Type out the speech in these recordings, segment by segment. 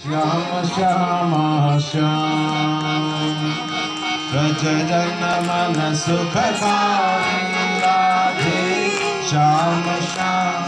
श्याम श्याम श्याम व्रज जन मन सुखकारी राधे श्याम श्याम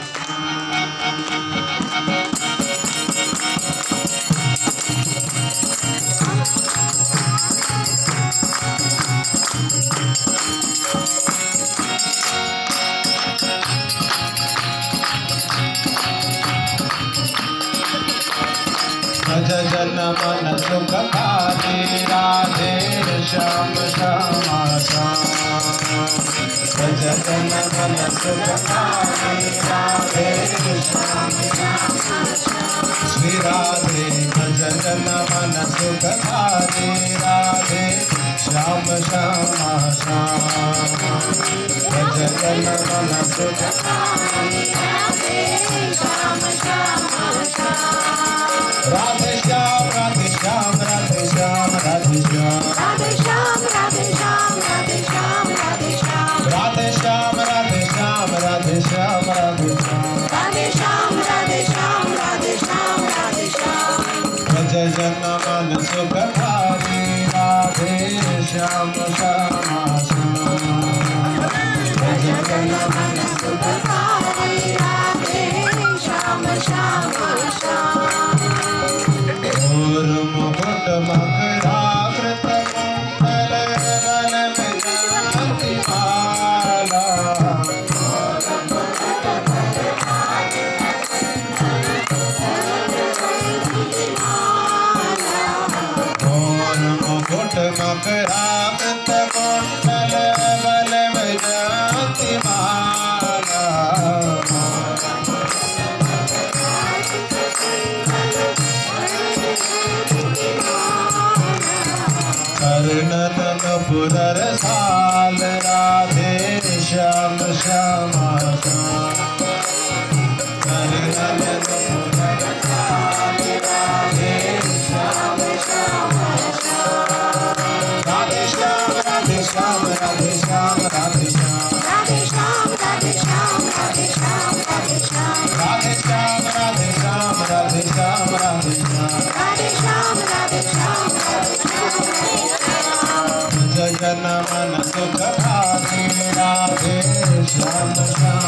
व्रज जन मन सुखकारी राधे श्याम श्याम श्याम व्रज जन मन सुखकारी राधे श्याम श्री राधे व्रज जन मन सुखकारी राधे श्याम श्याम श्याम व्रज जन मन सुखकारी राधे श्याम श्याम राधे श्याम राधे श्याम राधे श्याम राधे श्याम राधे श्याम राधे श्याम राधे श्याम राधे श्याम राधे श्याम राधे श्याम राधे श्याम राधे श्याम राधे श्याम राधे श्याम राधे श्याम व्रज जन मन सुखकारी राधे श्याम श्याम श्याम व्रज जन मन सुखकारी राधे श्याम श्याम श्याम मुकुट मकरावृत कुंडल गल में जयंती माला मुकुट मकरावृत कुंडल गल में जयंती माला कर्णन पुरर साल राधे श्याम श्याम श्याम कर्णन पुरर साल राधे श्याम श्याम राधे श्याम राधे श्याम राधे श्याम राधे श्याम राधे श्याम राधे श्याम राधे श्याम राधे श्याम राधे श्याम राधे श्याम राधे श्याम राधे श्याम राधे श्याम राधे श्याम जन मन सुखकारी राधे श्याम श्याम